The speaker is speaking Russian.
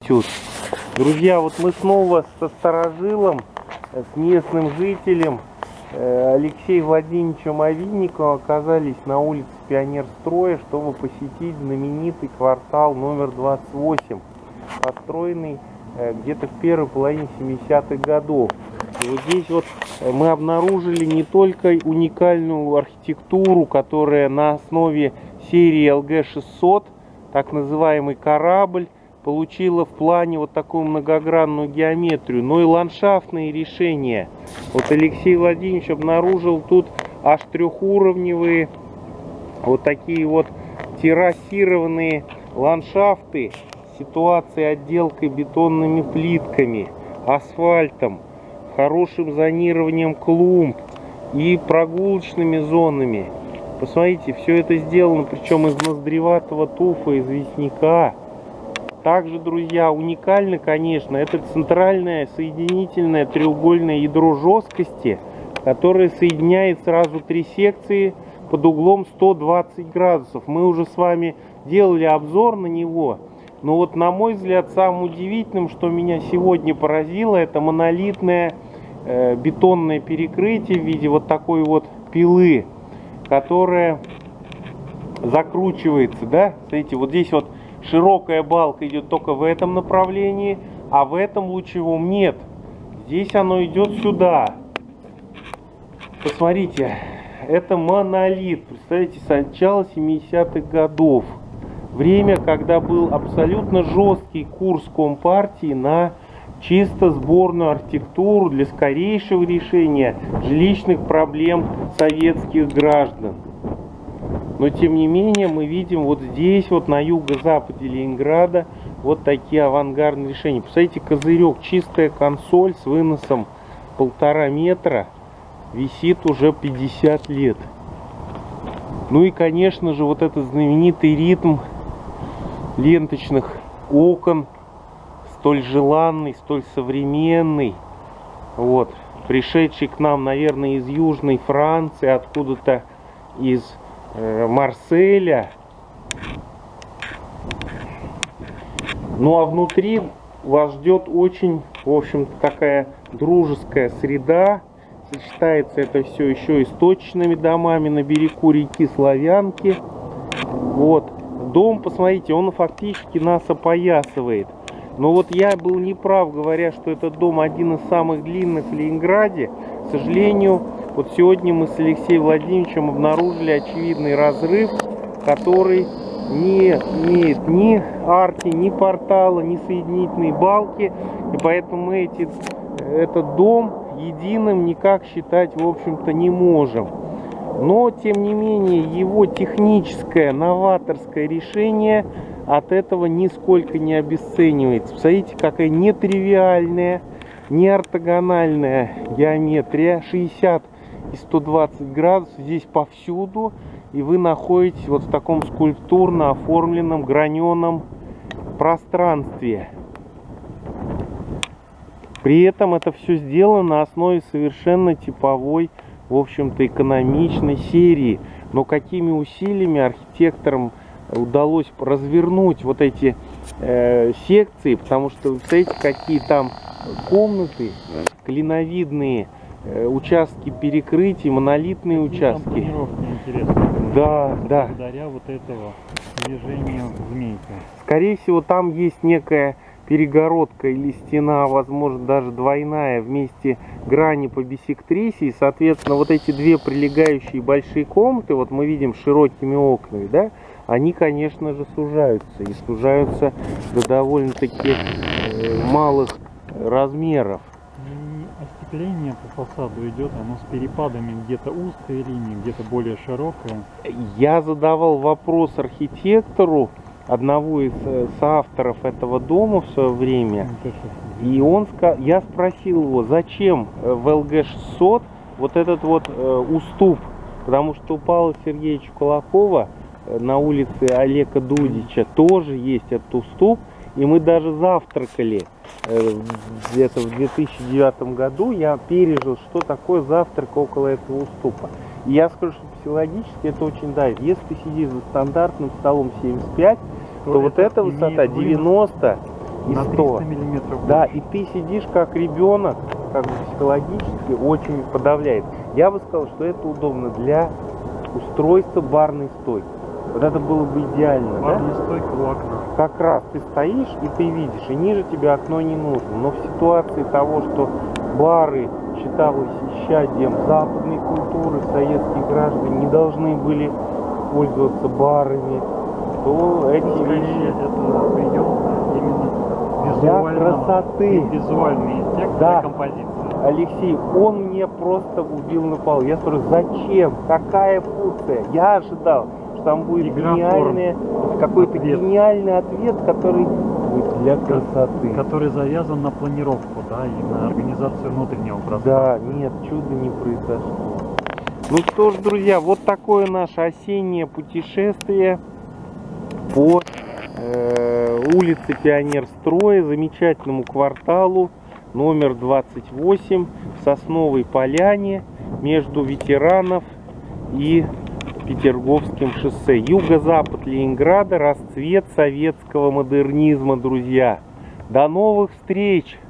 цветет. Друзья, вот мы снова со старожилом, с местным жителем Алексеем Владимировичем Овинниковым оказались на улице Пионерстроя, чтобы посетить знаменитый квартал номер 28, построенный где-то в первой половине 70-х годов. И вот здесь вот мы обнаружили не только уникальную архитектуру, которая на основе серии ЛГ-600, так называемый корабль, получила в плане вот такую многогранную геометрию, но и ландшафтные решения. Вот Алексей Владимирович обнаружил тут аж трехуровневые вот такие вот террасированные ландшафты, ситуации отделкой бетонными плитками, асфальтом, хорошим зонированием клумб и прогулочными зонами. Посмотрите, все это сделано, причем из ноздреватого туфа, известняка. Также, друзья, уникально, конечно, это центральное соединительное треугольное ядро жесткости, которое соединяет сразу три секции под углом 120 градусов. Мы уже с вами делали обзор на него. Но вот, на мой взгляд, самым удивительным, что меня сегодня поразило, это монолитное бетонное перекрытие в виде вот такой вот пилы, которая закручивается, да? Смотрите, вот здесь вот широкая балка идет только в этом направлении, а в этом лучевом нет. Здесь оно идет сюда. Посмотрите, это монолит. Представляете, с начала 70-х годов. Время, когда был абсолютно жесткий курс Компартии на чисто сборную архитектуру для скорейшего решения жилищных проблем советских граждан. Но тем не менее мы видим вот здесь, вот на юго-западе Ленинграда, вот такие авангардные решения. Посмотрите, козырек, чистая консоль с выносом 1,5 метра, висит уже 50 лет. Ну и, конечно же, вот этот знаменитый ритм ленточных окон, столь желанный, столь современный, вот, пришедший к нам, наверное, из Южной Франции, откуда-то из Марселя. Ну а внутри вас ждет очень, в общем-то, такая дружеская среда. Сочетается это все еще и с точечными домами на берегу реки Славянки. Вот. Дом, посмотрите, он фактически нас опоясывает. Но вот я был неправ, говоря, что этот дом один из самых длинных в Ленинграде. К сожалению, вот сегодня мы с Алексеем Владимировичем обнаружили очевидный разрыв, который не имеет ни арки, ни портала, ни соединительной балки. И поэтому мы этот дом единым никак считать, в общем-то, не можем. Но, тем не менее, его техническое, новаторское решение от этого нисколько не обесценивается. Посмотрите, какая нетривиальная, неортогональная геометрия. 60 и 120 градусов здесь повсюду. И вы находитесь вот в таком скульптурно оформленном граненом пространстве. При этом это все сделано на основе совершенно типовой, в общем-то, экономичной серии. Но какими усилиями архитекторам удалось развернуть вот эти секции, потому что вы представляете, какие там комнаты, клиновидные участки перекрытий, монолитные участки. Да, да. Благодаря вот этого движению змейки. Скорее всего, там есть некая перегородка или стена, возможно, даже двойная, вместе грани по биссектрисе. И, соответственно, вот эти две прилегающие большие комнаты, вот мы видим широкими окнами, да, они, конечно же, сужаются. И сужаются до довольно-таки малых размеров. И остекление по фасаду идет, оно с перепадами, где-то узкая линия, где-то более широкая. Я задавал вопрос архитектору, одного из соавторов этого дома в свое время, и я спросил его, зачем в ЛГ-600 вот этот вот уступ, потому что у Павла Сергеевича Кулакова на улице Олега Дудича тоже есть этот уступ, и мы даже завтракали где-то в 2009 году, я пережил, что такое завтрак около этого уступа. И я скажу, что психологически это очень давит. Если ты сидишь за стандартным столом 75, то вот эта высота 90, и на 100. 300 миллиметров. Да, и ты сидишь как ребенок, как бы психологически очень подавляет. Я бы сказал, что это удобно для устройства барной стойки. Вот это было бы идеально, Барная да? стойка у окна. Как раз ты стоишь и ты видишь, и ниже тебе окно не нужно. Но в ситуации того, что бары считалось исчадием западной культуры, советские граждане не должны были пользоваться барами, то эти Скорее, вещи это прием именно для визуального, красоты. визуальный эффект Да. для композиции. Алексей, он мне просто убил на пол. Я спрашиваю, зачем? Какая функция? Я ожидал, что там будет Игра гениальный, какой-то Ответ. гениальный ответ, который будет для красоты. Который завязан на планировку, да, и на организацию внутреннего пространства. Да, нет, чуда не произошло. Ну что ж, друзья, вот такое наше осеннее путешествие по улице Пионерстроя, замечательному кварталу номер 28 в Сосновой Поляне между Ветеранов и Петерговским шоссе. Юго-запад Ленинграда, расцвет советского модернизма, друзья. До новых встреч!